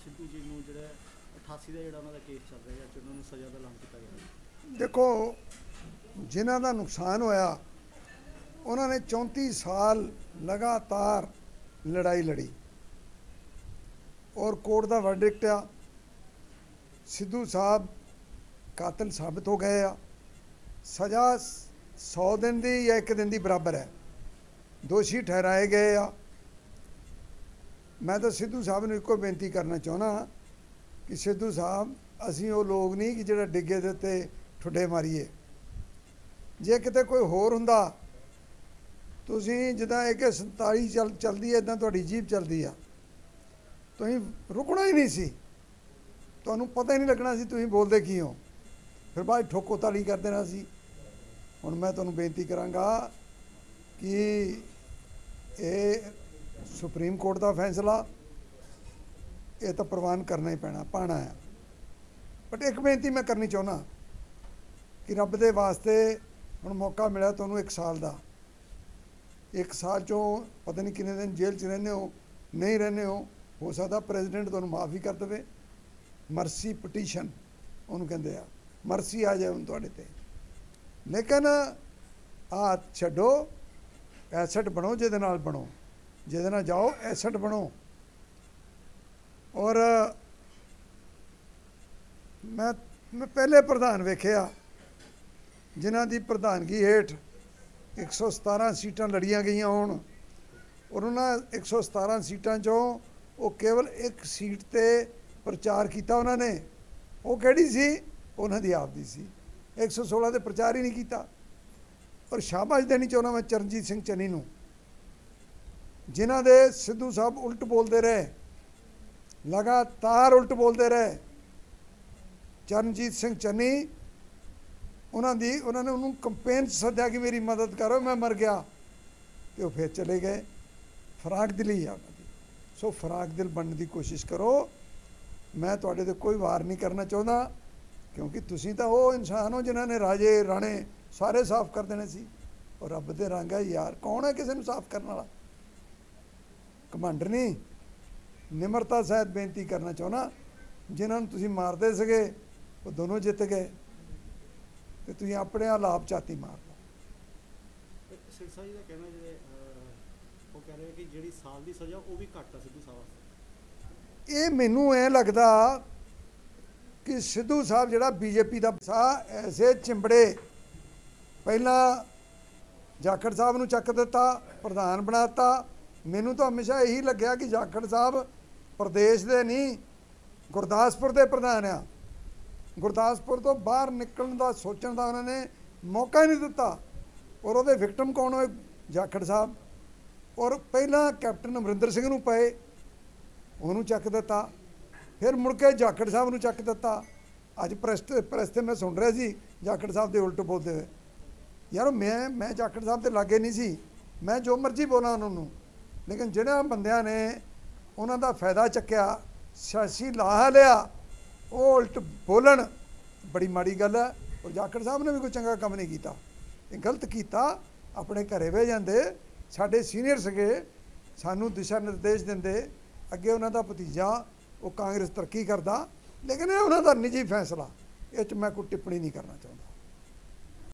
सिद्धू जी ਨੂੰ ਜਿਹੜਾ 88 ਦਾ ਜਿਹੜਾ ਉਹਨਾਂ ਦਾ ਕੇਸ ਚੱਲ ਰਿਹਾ ਜਾਂ ਉਹਨਾਂ ਨੂੰ ਸਜ਼ਾ ਦਾ ਐਲਾਨ ਕੀਤਾ ਗਿਆ। देखो जिन्हां दा नुकसान होया उन्होंने 34 साल लगातार लड़ाई लड़ी और कोर्ट का वर्डिक्ट आ सिद्धू साहब कातिल साबित हो गए आ। सज़ा 100 दिन की या 1 दिन की बराबर है, दोषी ठहराए गए आ। मैं तो सिद्धू साहब ने एको बेनती करना चाहना कि सिद्धू साहब असी वो लोग नहीं कि जो डिगे दे उत्ते ठुड्डे मारीए। जे किते कोई होर हुंदा तुसीं जिद्दां AK-47 चलती है इदां तुहाडी जीप चलती आ, तुसीं रुकना ही नहीं सी, तुहानूं पता ही नहीं लगना सी तुसीं बोलदे की हो, फिर बाद ठोको ताली कर देना सी। हुण मैं तुहानूं बेनती करांगा कि ये सुप्रीम कोर्ट का फैसला ये तो प्रवान करना ही पैना पाना है। बट एक बेनती मैं करनी चाहुंदा कि रब दे वास्ते हुण मौका मिला तुहानूं 1 साल का, 1 साल चों पता नहीं कितने दिन जेल च रहंदे हो नहीं रहंदे हो सकदा प्रेजिडेंट तुहानूं माफ़ ही कर देवे। मरसी पटीशन उहनूं कहंदे आ, मरसी आ जाए हुण तुहाडे ते। लेकिन आ छड्डो, एसेट बनो जिहदे नाल बनो, जिहदे नाल जाओ एसेट बनो। और मैं पहले प्रधान वेखिया जिन्हां दी प्रधानगी हेठ 117 सीटां लड़ियां गईयां होण और उन्हां 117 सीटां चों वो केवल 1 सीट ते प्रचार किया उन्होंने। वो किहड़ी सी? उन्हां दी आप दी सी। 116 ते प्रचार ही नहीं किया। और शाबाश देनी चाहुंदा मैं चरणजीत सिंह चन्नी नूं, जिन्हां दे सिद्धू साहब उल्ट बोलते रहे, लगातार उल्ट बोलते रहे। चरणजीत सिंह चन्नी उन्होंने उन्होंने कंपेन सद्या कि मेरी मदद करो मैं मर गया, तो फिर चले गए। फराक दिली है उन्होंने। सो फराक दिल बनने की कोशिश करो। मैं तुहाडे ते कोई वार नहीं करना चाहता, क्योंकि तुसीं तां वो इंसान हो जिन्होंने राजे राणे सारे साफ कर देने सी। और रब दे रंग है यार, कौन है किसी को साफ करने वाला? घमंड नहीं, निमरता सहित बेनती करना चाहना जिन्होंने तुसीं मारदे सगे वो दोनों जित गए, तो तुसीं अपने आलाप झाती मार लो। सिरसा जी का कहना जिहड़े वो कह रहे कि जिहड़ी साल की सज़ा वो भी घट है सिद्धू साहब वास्ते। ये मैनू ऐ लगदा कि सिद्धू साहब जिहड़ा BJP का सा ऐसे चिंबड़े पहला जाखड़ साहब नूं चक दिता, प्रधान बनाता। मैनू तो हमेशा यही लग्या कि जाखड़ साहब प्रदेश दे नहीं गुरदासपुर के प्रधान आ। गुरदासपुर तो बाहर निकलने का सोचने का उन्होंने मौका ही नहीं दिता। और वो विक्टम कौन होए? जाखड़ साहब। और पहला कैप्टन अमरिंदर सिंह नूं पए, उन्होंने चक दिता, फिर मुड़ के जाखड़ साहब नूं चक दिता। अज प्रेस ते मैं सुन रहा सी जाखड़ साहब के उल्ट बोलते हुए। यार मैं जाखड़ साहब के लागे नहीं सी, मैं जो मर्जी बोला उन्होंने, लेकिन जिन्होंने बंदियां ने उन्हों फायदा चक्या, सियासी लाहा लिया, वो उल्ट बोलन बड़ी माड़ी गल है। और जाखड़ साहब ने भी कोई चंगा काम नहीं किया, गलत किया। अपने घरे बह जाते, साढ़े सीनियर सगे सानू दिशा निर्देश देंदे, अगे उन्हों का भतीजा वो कांग्रेस तरक्की करता। लेकिन ये उन्हों का निजी फैसला, ये मैं कोई टिप्पणी नहीं करना चाहता।